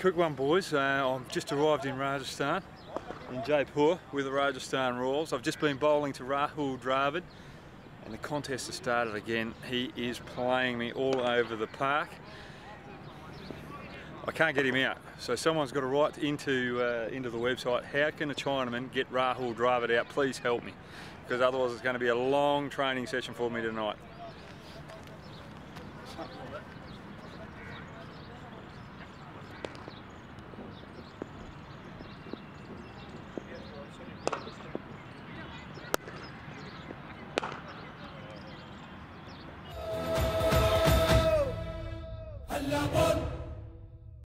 quick one, boys. I've just arrived in Rajasthan, in Jaipur, with the Rajasthan Royals. I've just been bowling to Rahul Dravid, and the contest has started again. He is playing me all over the park. I can't get him out, so someone's got to write into the website, how can a Chinaman get Rahul Dravid out? Please help me, because otherwise it's going to be a long training session for me tonight.